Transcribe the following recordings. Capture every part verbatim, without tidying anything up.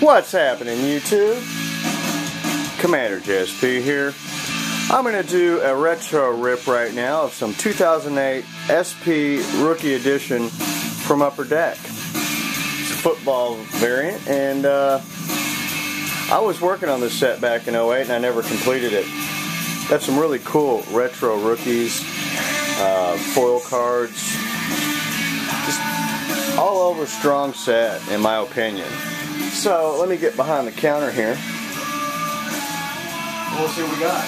What's happening, YouTube? Commander J S P here. I'm going to do a retro rip right now of some two thousand eight S P Rookie Edition from Upper Deck. It's a football variant, and uh, I was working on this set back in oh eight and I never completed it. Got some really cool retro rookies, uh, foil cards, just all over strong set in my opinion. So let me get behind the counter here. We'll see what we got.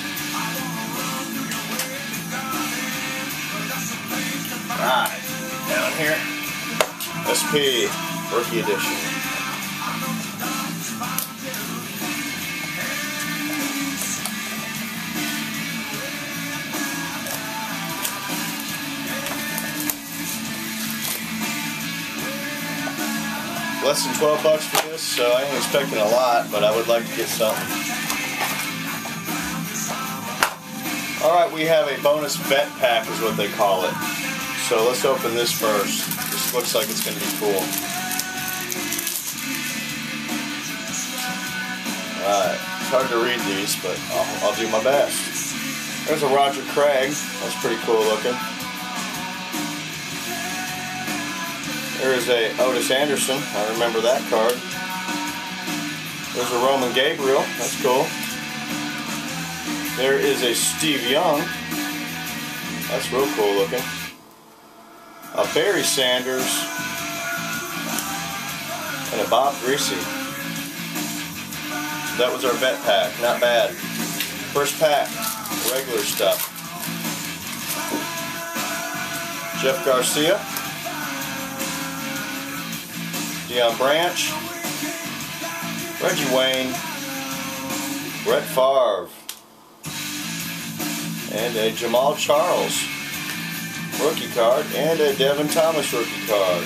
Alright, down here, S P Rookie Edition. Less than twelve bucks for this, so I ain't expecting a lot, but I would like to get something. Alright, we have a bonus vet pack is what they call it. So let's open this first. This looks like it's going to be cool. Alright, it's hard to read these, but I'll, I'll do my best. There's a Roger Craig. That's pretty cool looking. There is a Otis Anderson. I remember that card. There's a Roman Gabriel. That's cool. There is a Steve Young. That's real cool looking. A Barry Sanders. And a Bob Greasy. So that was our vet pack. Not bad. First pack. Regular stuff. Jeff Garcia. Deion Branch. Reggie Wayne. Brett Favre. And a Jamal Charles rookie card, and a Devin Thomas rookie card.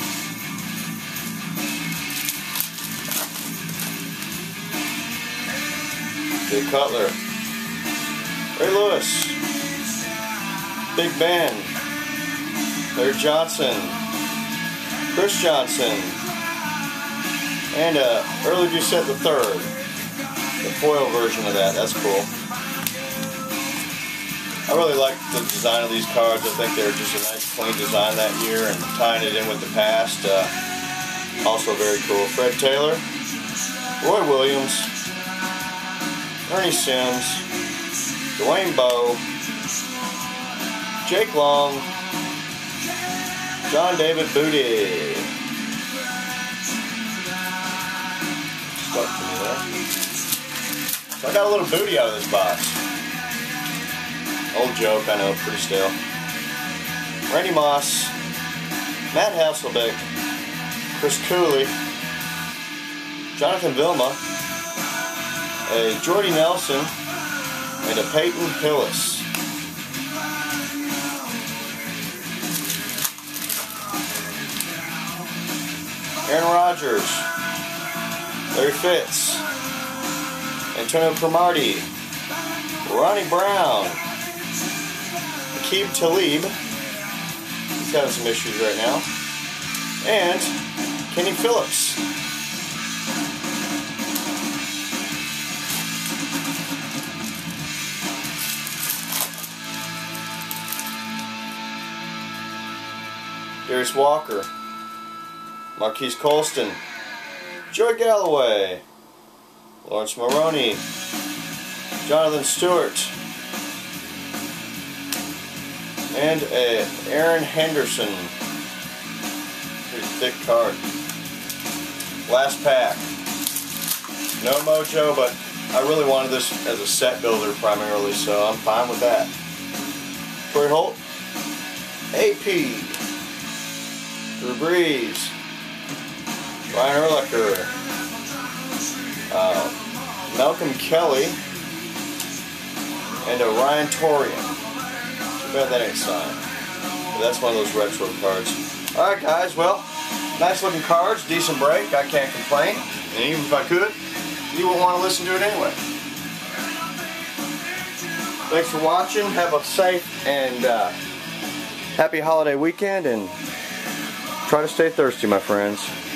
Jay Cutler, Ray Lewis, Big Ben, Larry Johnson, Chris Johnson, and a Early Doucette the third, the foil version of that. That's cool. I really like the design of these cards. I think they're just a nice clean design that year, and tying it in with the past, uh, also very cool. Fred Taylor, Roy Williams, Ernie Sims, Dwayne Bowe, Jake Long, John David Booty. Stuck to me there. So I got a little booty out of this box. Old joke, I know, pretty stale. Randy Moss, Matt Hasselbeck, Chris Cooley, Jonathan Vilma, a Jordy Nelson, and a Peyton Hillis. Aaron Rodgers, Larry Fitz, Antonio Cromartie, Ronnie Brown, Aqib Talib, he's having some issues right now, and Kenny Phillips. Darius Walker, Marquise Colston, Joey Galloway, Lawrence Maroney, Jonathan Stewart, and a Aaron Henderson. Pretty thick card. Last pack. No mojo, but I really wanted this as a set builder primarily, so I'm fine with that. Troy Holt, A P, Drew Brees, Ryan Urlacher, uh, Malcolm Kelly, and a Ryan Torian. Too bad that ain't signed. But that's one of those retro cards. Alright guys, well, nice looking cards, decent break, I can't complain. And even if I could, you wouldn't want to listen to it anyway. Thanks for watching, have a safe and uh, happy holiday weekend, and try to stay thirsty, my friends.